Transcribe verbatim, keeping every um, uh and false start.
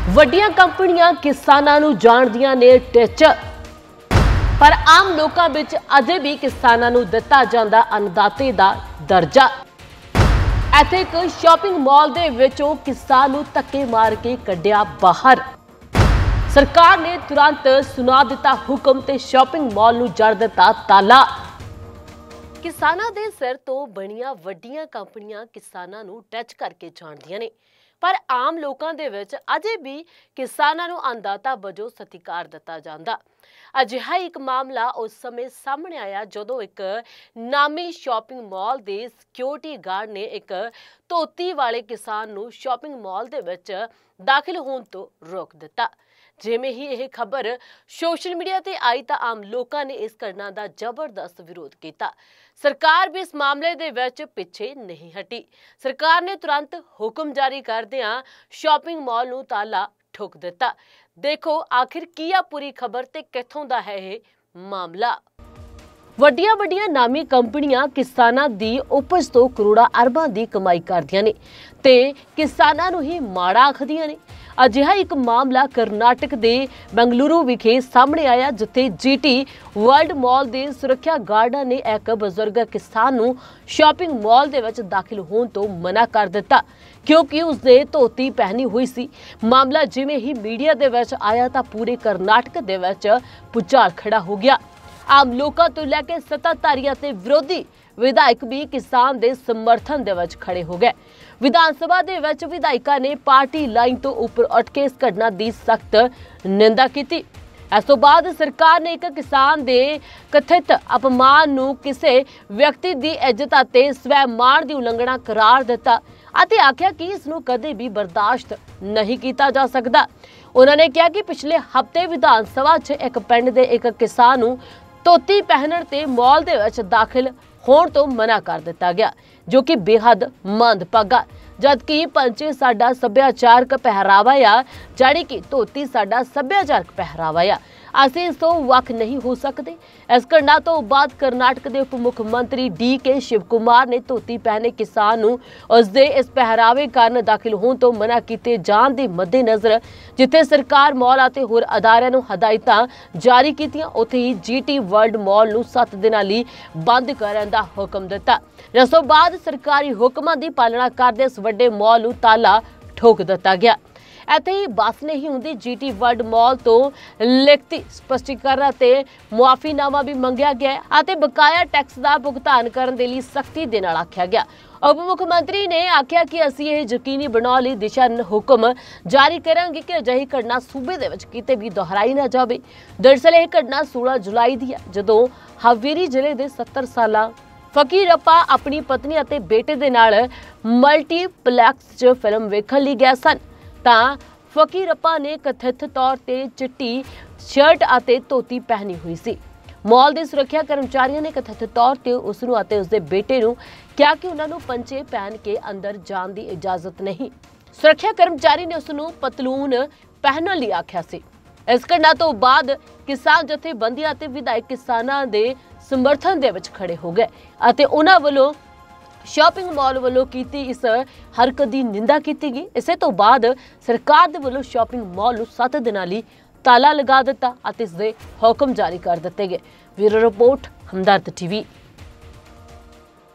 ਵੱਡੀਆਂ ਕੰਪਨੀਆਂ ਕਿਸਾਨਾਂ ਨੂੰ ਜਾਣਦੀਆਂ ਨੇ ਟਿੱਚ, ਪਰ ਆਮ ਲੋਕਾਂ ਵਿੱਚ ਅਜੇ ਵੀ ਕਿਸਾਨਾਂ ਨੂੰ ਦਿੱਤਾ ਜਾਂਦਾ ਅੰਨਦਾਤੇ ਦਾ ਦਰਜਾ। ਇੱਥੇ ਇੱਕ ਸ਼ਾਪਿੰਗ ਮਾਲ ਦੇ ਵਿੱਚੋਂ ਕਿਸਾਨ ਨੂੰ ਧੱਕੇ ਮਾਰ ਕੇ ਕੱਢਿਆ ਬਾਹਰ। ਸਰਕਾਰ ਨੇ ਤੁਰੰਤ ਸੁਣਾ ਦਿੱਤਾ ਹੁਕਮ ਤੇ ਸ਼ਾਪਿੰਗ ਮਾਲ ਨੂੰ ਜੜ ਦਿੱਤਾ ਤਾਲਾ। ਕਿਸਾਨਾਂ ਦੇ ਸਿਰ ਤੋਂ ਬਣੀਆਂ ਵੱਡੀਆਂ ਕੰਪਨੀਆਂ ਕਿਸਾਨਾਂ ਨੂੰ ਟੱਚ ਕਰਕੇ ਜਾਣਦੀਆਂ ਨੇ, ਪਰ ਆਮ ਲੋਕਾਂ ਦੇ ਵਿੱਚ ਅਜੇ ਵੀ ਕਿਸਾਨਾਂ ਨੂੰ ਅੰਨਦਾਤਾ ਵਜੋਂ ਸਤਿਕਾਰ ਦਿੱਤਾ ਜਾਂਦਾ। ਅਜਿਹਾ ਇੱਕ ਮਾਮਲਾ ਉਸ ਸਮੇਂ ਸਾਹਮਣੇ ਆਇਆ ਜਦੋਂ ਇੱਕ ਨਾਮੀ ਸ਼ਾਪਿੰਗ ਮਾਲ ਦੇ ਸਿਕਿਉਰਿਟੀ ਗਾਰਡ ਨੇ ਇੱਕ ਧੋਤੀ ਵਾਲੇ ਕਿਸਾਨ ਨੂੰ ਸ਼ਾਪਿੰਗ ਮਾਲ ਦੇ ਵਿੱਚ ਦਾਖਲ ਹੋਣ ਤੋਂ ਰੋਕ ਦਿੱਤਾ। ਜਿਵੇਂ ਹੀ ਇਹ ਖਬਰ ਸੋਸ਼ਲ ਮੀਡੀਆ ਤੇ ਆਈ ਤਾਂ ਆਮ ਲੋਕਾਂ ਨੇ ਇਸ ਘਟਨਾ ਦਾ ਜ਼ਬਰਦਸਤ ਵਿਰੋਧ ਕੀਤਾ। ਸਰਕਾਰ ਵੀ ਇਸ ਮਾਮਲੇ ਦੇ ਵਿੱਚ ਪਿੱਛੇ ਨਹੀਂ ਹਟੀ। ਸਰਕਾਰ ਨੇ ਤੁਰੰਤ ਹੁਕਮ ਜਾਰੀ ਕਰਦਿਆਂ ਸ਼ਾਪਿੰਗ ਮਾਲ ਨੂੰ ਤਾਲਾ ਠੋਕ ਦਿੱਤਾ। ਦੇਖੋ ਆਖਿਰ ਕੀ ਆ ਪੂਰੀ ਖਬਰ ਤੇ ਕਿੱਥੋਂ ਦਾ ਹੈ ਇਹ ਮਾਮਲਾ। ਵੱਡੀਆਂ ਵੱਡੀਆਂ ਨਾਮੀ ਕੰਪਨੀਆਂ ਕਿਸਾਨਾਂ ਦੀ ਉਪਜ ਤੋਂ ਕਰੋੜਾਂ ਅਰਬਾਂ ਦੀ ਕਮਾਈ ਕਰਦੀਆਂ ਨੇ ਤੇ ਕਿਸਾਨਾਂ ਨੂੰ ਹੀ ਮਾੜਾ ਆਖਦੀਆਂ ਨੇ। ਅਜਿਹਾ ਇੱਕ ਮਾਮਲਾ ਕਰਨਾਟਕ ਦੇ ਬੰਗਲੁਰੂ ਵਿਖੇ ਸਾਹਮਣੇ ਆਇਆ, ਜਿੱਥੇ ਜੀਟੀ ਵਰਲਡ ਮਾਲ ਦੇ ਸੁਰੱਖਿਆ ਗਾਰਡਾਂ ਨੇ ਇੱਕ ਬਜ਼ੁਰਗ ਕਿਸਾਨ ਨੂੰ ਸ਼ਾਪਿੰਗ ਮਾਲ ਦੇ ਵਿੱਚ ਦਾਖਲ ਹੋਣ ਤੋਂ ਮਨਾ ਕਰ ਦਿੱਤਾ ਕਿਉਂਕਿ ਉਸਨੇ ਧੋਤੀ ਪਹਿਨੀ ਹੋਈ ਸੀ। ਮਾਮਲਾ ਜਿਵੇਂ ਹੀ ਮੀਡੀਆ ਦੇ ਵਿੱਚ ਆਇਆ ਤਾਂ ਪੂਰੇ ਕਰਨਾਟਕ ਦੇ ਵਿੱਚ ਭੁਚਾਲ ਖੜਾ ਹੋ ਗਿਆ। ਆਮ ਲੋਕਾਂ ਤੋਂ ਲੈ ਕੇ ਸੱਤਾਧਾਰੀ ਅਤੇ ਵਿਰੋਧੀ ਵਿਧਾਇਕ ਵੀ ਕਿਸਾਨ ਦੇ ਸਮਰਥਨ ਦੇ ਵਿੱਚ ਖੜੇ ਹੋ ਗਏ। ਵਿਧਾਨ ਸਭਾ ਦੇ ਵਿੱਚ ਵਿਧਾਇਕਾਂ ਨੇ ਪਾਰਟੀ ਲਾਈਨ ਤੋਂ ਉੱਪਰ ਉੱਠ ਕੇ ਇਸ ਘਟਨਾ ਦੀ ਸਖਤ ਨਿੰਦਾ ਕੀਤੀ। ਇਸ ਤੋਂ ਬਾਅਦ ਸਰਕਾਰ ਨੇ ਇੱਕ ਕਿਸਾਨ ਦੇ ਕਥਿਤ ਅਪਮਾਨ ਨੂੰ ਕਿਸੇ ਵਿਅਕਤੀ ਦੀ ਇੱਜ਼ਤ ਅਤੇ ਸਵੈਮਾਣ ਦੀ ਉਲੰਘਣਾ ਕਰਾਰ ਦਿੱਤਾ ਅਤੇ ਆਖਿਆ ਕਿ ਇਸ ਨੂੰ ਕਦੇ ਵੀ ਬਰਦਾਸ਼ਤ ਨਹੀਂ ਕੀਤਾ ਜਾ ਸਕਦਾ। ਉਹਨਾਂ ਨੇ ਕਿਹਾ ਕਿ ਪਿਛਲੇ ਹਫ਼ਤੇ ਵਿਧਾਨ ਸਭਾ 'ਚ ਇੱਕ ਪਿੰਡ ਦੇ ਇੱਕ ਕਿਸਾਨ ਨੂੰ ਧੋਤੀ ਪਹਿਨਣ ਤੇ ਮਾਲ ਦੇ ਵਿੱਚ ਦਾਖਲ ਹੋਣ ਤੋਂ ਮਨਾ ਕਰ ਦਿੱਤਾ ਗਿਆ, ਜੋ ਕਿ ਬੇਹੱਦ ਮੰਦਭਾਗਾ। ਜਦਕਿ ਪੰਚੇ ਸਾਡਾ ਸੱਭਿਆਚਾਰਕ ਪਹਿਰਾਵਾ ਆ, ਜਾਣੀ ਕਿ ਧੋਤੀ ਸਾਡਾ ਸੱਭਿਆਚਾਰਕ ਪਹਿਰਾਵਾ ਆ, ਅਸੀਂ ਇਸ ਤੋਂ ਵੱਖ ਨਹੀਂ ਹੋ ਸਕਦੇ। ਇਸ ਘਟਨਾ ਤੋਂ ਬਾਅਦ ਕਰਨਾਟਕ ਦੇ ਉਪ ਮੁੱਖ ਮੰਤਰੀ ਡੀ ਕੇ ਸ਼ਿਵ ਕੁਮਾਰ ਨੇ ਧੋਤੀ ਪਹਿਨੇ ਕਿਸਾਨ ਨੂੰ ਉਸਦੇ ਇਸ ਪਹਿਰਾਵੇ ਕਾਰਨ ਦਾਖਲ ਹੋਣ ਤੋਂ ਮਨਾ ਕੀਤੇ ਜਾਣ ਦੇ ਮੱਦੇਨਜ਼ਰ ਜਿੱਥੇ ਸਰਕਾਰ ਮਾਲ ਅਤੇ ਹੋਰ ਅਦਾਰਿਆਂ ਨੂੰ ਹਦਾਇਤਾਂ ਜਾਰੀ ਕੀਤੀਆਂ, ਉੱਥੇ ਹੀ ਜੀਟੀ ਵਰਲਡ ਮਾਲ ਨੂੰ ਸੱਤ ਦਿਨਾਂ ਲਈ ਬੰਦ ਕਰਨ ਦਾ ਹੁਕਮ ਦਿੱਤਾ। ਇਸ ਤੋਂ ਬਾਅਦ ਸਰਕਾਰੀ ਹੁਕਮਾਂ ਦੀ ਪਾਲਣਾ ਕਰਦੇ ਇਸ ਵੱਡੇ ਮਾਲ ਨੂੰ ਤਾਲਾ ਠੋਕ ਦਿੱਤਾ ਗਿਆ। ਇੱਥੇ ਹੀ ਬਸ ਨਹੀਂ ਹੁੰਦੀ, ਜੀਟੀ ਵਰਲਡ ਮਾਲ ਤੋਂ ਲਿਖਤੀ ਸਪਸ਼ਟੀਕਰਨ ਅਤੇ ਮੁਆਫੀਨਾਮਾ ਵੀ ਮੰਗਿਆ ਗਿਆ ਅਤੇ ਬਕਾਇਆ ਟੈਕਸ ਦਾ ਭੁਗਤਾਨ ਕਰਨ ਦੇ ਲਈ ਸਖਤੀ ਦੇ ਨਾਲ ਆਖਿਆ ਗਿਆ। ਉਪ ਮੁੱਖ ਮੰਤਰੀ ਨੇ ਆਖਿਆ ਕਿ ਅਸੀਂ ਇਹ ਯਕੀਨੀ ਬਣਾਉਣ ਲਈ ਦਿਸ਼ਾ ਹੁਕਮ ਜਾਰੀ ਕਰਾਂਗੇ ਕਿ ਅਜਿਹੀ ਘਟਨਾ ਸੂਬੇ ਦੇ ਵਿੱਚ ਕਿਤੇ ਵੀ ਦੁਹਰਾਈ ਨਾ ਜਾਵੇ। ਦਰਅਸਲ ਇਹ ਘਟਨਾ ਸੋਲਾਂ ਜੁਲਾਈ ਦੀ ਹੈ, ਜਦੋਂ ਹਾਵੇਰੀ ਜ਼ਿਲ੍ਹੇ ਦੇ ਸੱਤਰ ਸਾਲਾ ਫਕੀਰੱਪਾ ਆਪਣੀ ਪਤਨੀ ਅਤੇ ਬੇਟੇ ਦੇ ਨਾਲ ਮਲਟੀਪਲੈਕਸ 'ਚ ਫਿਲਮ ਵੇਖਣ ਲਈ ਗਏ ਸਨ ਤਾਂ ਫਕੀਰੱਪਾ ਨੇ ਕਥਿਤ ਤੌਰ ਤੇ ਚਿੱਟੀ ਸ਼ਰਟ ਅਤੇ ਧੋਤੀ ਪਹਿਨੀ ਹੋਈ ਸੀ। ਮਾਲ ਦੇ ਸੁਰੱਖਿਆ ਕਰਮਚਾਰੀਆਂ ਨੇ ਕਥਿਤ ਤੌਰ ਤੇ ਉਸ ਨੂੰ ਅਤੇ ਉਸਦੇ ਬੇਟੇ ਨੂੰ ਕਿਹਾ ਕਿ ਉਹਨਾਂ ਨੂੰ ਪੰਚੇ ਪਹਿਨ ਕੇ ਅੰਦਰ ਜਾਣ ਦੀ ਇਜਾਜ਼ਤ ਨਹੀਂ। ਸੁਰੱਖਿਆ ਕਰਮਚਾਰੀ ਨੇ ਉਸ ਨੂੰ ਪਤਲੂਨ ਪਹਿਨਣ ਲਈ ਆਖਿਆ ਸੀ। ਇਸ ਘਟਨਾ ਤੋਂ ਬਾਅਦ ਕਿਸਾਨ ਜਥੇਬੰਦੀਆਂ ਅਤੇ ਵਿਧਾਇਕ ਕਿਸਾਨਾਂ ਦੇ ਸਮਰਥਨ ਦੇ ਵਿੱਚ ਖੜੇ ਹੋ ਗਏ ਅਤੇ ਉਹਨਾਂ ਵੱਲੋਂ ਸ਼ਾਪਿੰਗ ਮਾਲ ਵੱਲੋਂ ਕੀਤੀ ਇਸ ਹਰਕਤ ਦੀ ਨਿੰਦਾ ਕੀਤੀ ਗਈ। ਇਸੇ ਤੋਂ ਬਾਅਦ ਸਰਕਾਰ ਦੇ ਵੱਲੋਂ ਸ਼ਾਪਿੰਗ ਮਾਲ ਨੂੰ ਸੱਤ ਦਿਨਾਂ ਲਈ ਤਾਲਾ ਲਗਾ ਦਿੱਤਾ ਅਤੇ ਇਸ ਦੇ ਹੁਕਮ ਜਾਰੀ ਕਰ ਦਿੱਤੇ ਗਏ। Bureau report, Hamdard TV.